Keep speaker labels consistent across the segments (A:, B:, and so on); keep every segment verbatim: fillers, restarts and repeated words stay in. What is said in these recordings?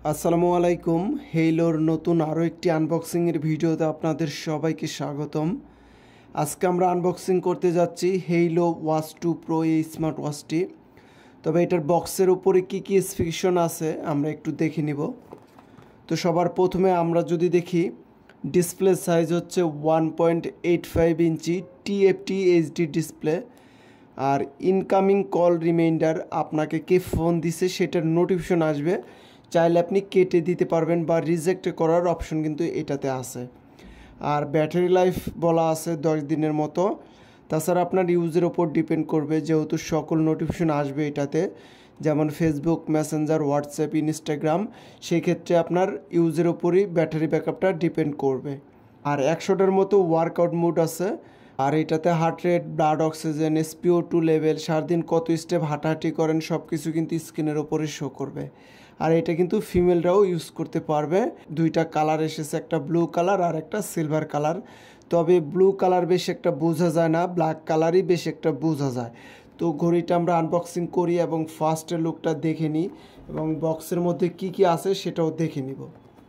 A: আসসালামু আলাইকুম। হেইলোর নতুন আরও একটি আনবক্সিংয়ের ভিডিওতে আপনাদের সবাইকে স্বাগতম। আজকে আমরা আনবক্সিং করতে যাচ্ছি হেইলো ওয়াচ টু প্রো এই স্মার্ট ওয়াচটি। তবে এটার বক্সের উপরে কী কী স্পেসিফিকেশন আছে আমরা একটু দেখে নিব। তো সবার প্রথমে আমরা যদি দেখি, ডিসপ্লে সাইজ হচ্ছে one point eight five inch TFT HD display. আর ইনকামিং কল রিমাইন্ডার, আপনাকে কে ফোন দিছে সেটার নোটিফিকেশন আসবে, চাইলে আপনি কেটে দিতে পারবেন বা রিজেক্ট করার অপশন কিন্তু এটাতে আছে। আর ব্যাটারি লাইফ বলা আছে দশ দিনের মতো। তাছাড়া আপনার ইউজের ওপর ডিপেন্ড করবে, যেহেতু সকল নোটিফিকেশন আসবে এটাতে, যেমন ফেসবুক, মেসেঞ্জার, হোয়াটসঅ্যাপ, ইনস্টাগ্রাম, সেই ক্ষেত্রে আপনার ইউজের ওপরই ব্যাটারি ব্যাকআপটা ডিপেন্ড করবে। আর একশোটার মতো ওয়ার্কআউট মোড আছে। আর এটাতে heart rate, blood oxygen, SpO two level, সারাদিন কত স্টেপ হাঁটাহাঁটি করেন সব কিছু কিন্তু স্ক্রিনের ওপরে শো করবে। আর এটা কিন্তু ফিমেলরাও ইউজ করতে পারবে। দুইটা কালার এসেছে, একটা ব্লু কালার আর একটা সিলভার কালার। তবে ব্লু কালার বেশি একটা বোঝা যায় না, ব্ল্যাক কালারই বেশি একটা বোঝা যায়। তো ঘড়িটা আমরা আনবক্সিং করি এবং ফার্স্টের লুকটা দেখে নিই এবং বক্সের মধ্যে কি কি আছে সেটাও দেখে নিব।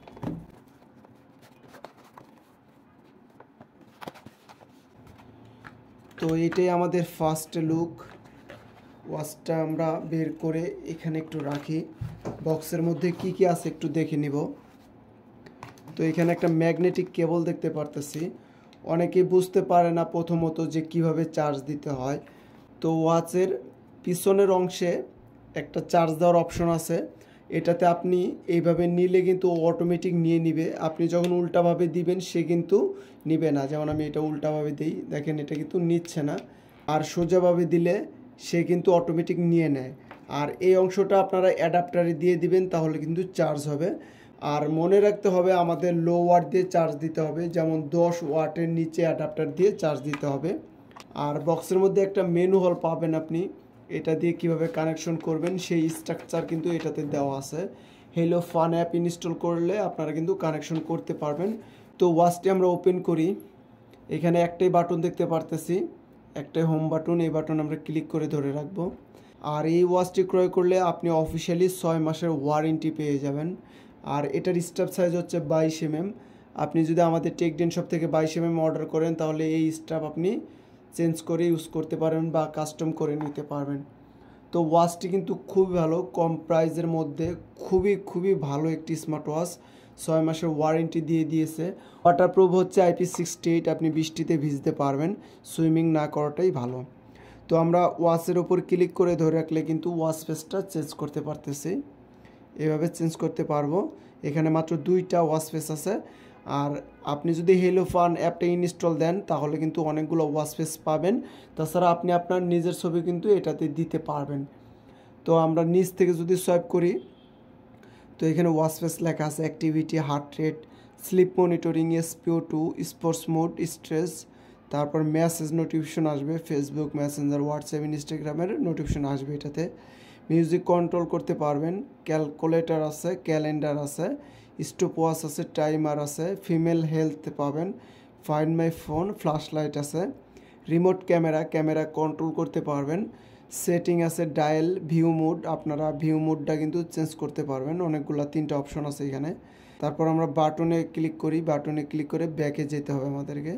A: তো এটাই আমাদের ফার্স্ট লুক। ওয়াচটা আমরা বের করে এখানে একটু রাখি। বক্সের মধ্যে কি কি আছে একটু দেখে নিব। তো এখানে একটা ম্যাগনেটিক কেবল দেখতে পারতেছি। অনেকেই বুঝতে পারে না প্রথমত যে কিভাবে চার্জ দিতে হয়। তো ওয়াচের পিছনের অংশে একটা চার্জ দেওয়ার অপশন আছে। এটাতে আপনি এইভাবে নিলে কিন্তু অটোমেটিক নিয়ে নিবে। আপনি যখন উল্টাভাবে দিবেন সে কিন্তু নিবে না। যেমন আমি এটা উল্টাভাবে দিই, দেখেন এটা কিন্তু নিচ্ছে না। আর সোজাভাবে দিলে সে কিন্তু অটোমেটিক নিয়ে নেয়। আর এই অংশটা আপনারা অ্যাডাপ্টারে দিয়ে দিবেন, তাহলে কিন্তু চার্জ হবে। আর মনে রাখতে হবে আমাদের লো ওয়াট দিয়ে চার্জ দিতে হবে, যেমন দশ ওয়াটের নিচে অ্যাডাপ্টার দিয়ে চার্জ দিতে হবে। আর বক্সের মধ্যে একটা মেনু হল পাবেন আপনি, এটা দিয়ে কিভাবে কানেকশন করবেন সেই স্ট্রাকচার কিন্তু এটাতে দেওয়া আছে। হেইলো ফান অ্যাপ ইনস্টল করলে আপনারা কিন্তু কানেকশন করতে পারবেন। তো ওয়াচটি আমরা ওপেন করি। এখানে একটাই বাটন দেখতে পারতেছি, একটাই হোম বাটন। এই বাটন আমরা ক্লিক করে ধরে রাখবো। আর এই ওয়াচটি ক্রয় করলে আপনি অফিসিয়ালি ছয় মাসের ওয়ারেন্টি পেয়ে যাবেন। আর এটার স্ট্রাপ সাইজ হচ্ছে বাইশ এম এম। আপনি যদি আমাদের টেকডেন শপ থেকে বাইশ এম এম অর্ডার করেন, তাহলে এই স্ট্রাপ আপনি চেঞ্জ করে ইউজ করতে পারবেন বা কাস্টম করে নিতে পারবেন। তো ওয়াচটি কিন্তু খুবই ভালো, কম প্রাইসের মধ্যে খুবই খুবই ভালো একটি স্মার্ট ওয়াচ। ছয় মাসের ওয়ারেন্টি দিয়ে দিয়েছে। ওয়াটারপ্রুফ হচ্ছে আইপি সিক্সটি এইট, আপনি বৃষ্টিতে ভিজতে পারবেন, সুইমিং না করাটাই ভালো। তো আমরা ওয়াচের ওপর ক্লিক করে ধরে রাখলে কিন্তু ওয়াচ ফেসটা চেঞ্জ করতে পারতেছি। এভাবে চেঞ্জ করতে পারবো। এখানে মাত্র দুইটা ওয়াচ ফেস আছে। আর আপনি যদি হেইলো ফান অ্যাপটা ইনস্টল দেন, তাহলে কিন্তু অনেকগুলো ওয়াচ ফেস পাবেন। তাছাড়া আপনি আপনার নিজের ছবি কিন্তু এটাতে দিতে পারবেন। তো আমরা নিচ থেকে যদি সোয়াইপ করি, তো এখানে ওয়াচ ফেস লেখা আছে activity, heart rate, sleep monitoring, SpO two, sports mode, stress. তারপর মেসেজ নোটিফিকেশন আসবে, ফেসবুক, মেসেঞ্জার, হোয়াটসঅ্যাপ, ইনস্টাগ্রামের নোটিফিকেশন আসবে এটাতে। মিউজিক কন্ট্রোল করতে পারবেন, ক্যালকুলেটর আছে, ক্যালেন্ডার আছে, স্টপ ওয়াচ আছে, টাইমার আছে, ফিমেল হেলথ পাবেন, find my phone, flash light আছে, রিমোট ক্যামেরা, ক্যামেরা কন্ট্রোল করতে পারবেন, সেটিং আছে, ডায়াল, ভিউ মোড, আপনারা ভিউ মোডটা কিন্তু চেঞ্জ করতে পারবেন। অনেকগুলো তিনটা অপশন আছে এখানে। তারপর আমরা বাটনে ক্লিক করি, বাটনে ক্লিক করে ব্যাকে যেতে হবে আমাদেরকে।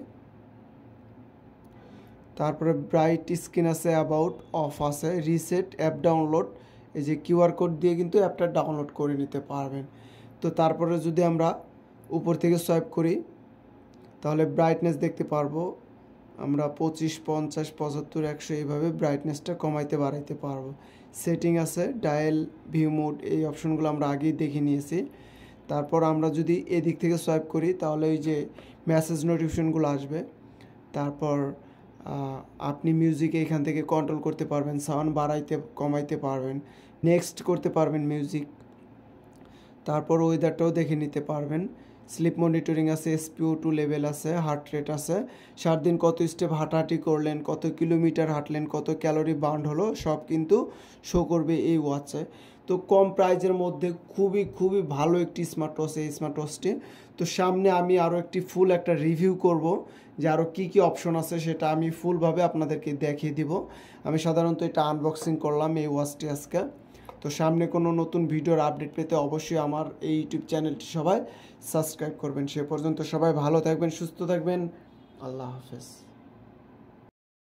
A: তারপরে ব্রাইট স্ক্রিন আছে, অ্যাবাউট, অফ আছে, রিসেট, অ্যাপ ডাউনলোড, এই যে কিউআর কোড দিয়ে কিন্তু অ্যাপটা ডাউনলোড করে নিতে পারবেন। তো তারপরে যদি আমরা উপর থেকে সোয়াইপ করি, তাহলে ব্রাইটনেস দেখতে পারবো। আমরা পঁচিশ, পঞ্চাশ, পঁচাত্তর, একশো এইভাবে ব্রাইটনেসটা কমাইতে বাড়াইতে পারবো। সেটিং আছে, ডায়াল, ভিউ মোড, এই অপশনগুলো আমরা আগেই দেখে নিয়েছি। তারপর আমরা যদি এদিক থেকে সোয়াইপ করি, তাহলে ওই যে মেসেজ নোটিফিকেশনগুলো আসবে। তারপর আপনি মিউজিক এখান থেকে কন্ট্রোল করতে পারবেন, সাউন্ড বাড়াইতে কমাইতে পারবেন, নেক্সট করতে পারবেন মিউজিক। তারপর ওয়েদারটাও দেখে নিতে পারবেন। স্লিপ মনিটরিং আছে, এসপিও টু লেভেল আছে, হার্ট রেট আছে, সারাদিন কত স্টেপ হাঁটাহাঁটি করলেন, কত কিলোমিটার হাঁটলেন, কত ক্যালোরি বার্ন হলো, সব কিন্তু শো করবে এই ওয়াচে। তো কম প্রাইজের মধ্যে খুবই খুবই ভালো একটি স্মার্ট ওয়াচ এই স্মার্ট ওয়াচটি। তো সামনে আমি আরও একটি ফুল একটা রিভিউ করব, যে আরও কী কী অপশন আছে সেটা আমি ফুলভাবে আপনাদেরকে দেখিয়ে দিব। আমি সাধারণত এটা আনবক্সিং করলাম এই ওয়াচটি আজকে। তো সামনে কোনো নতুন ভিডিওর আপডেট পেতে অবশ্যই আমার এই ইউটিউব চ্যানেলটি সবাই সাবস্ক্রাইব করবেন। সে পর্যন্ত সবাই ভালো থাকবেন, সুস্থ থাকবেন। আল্লাহ হাফেজ।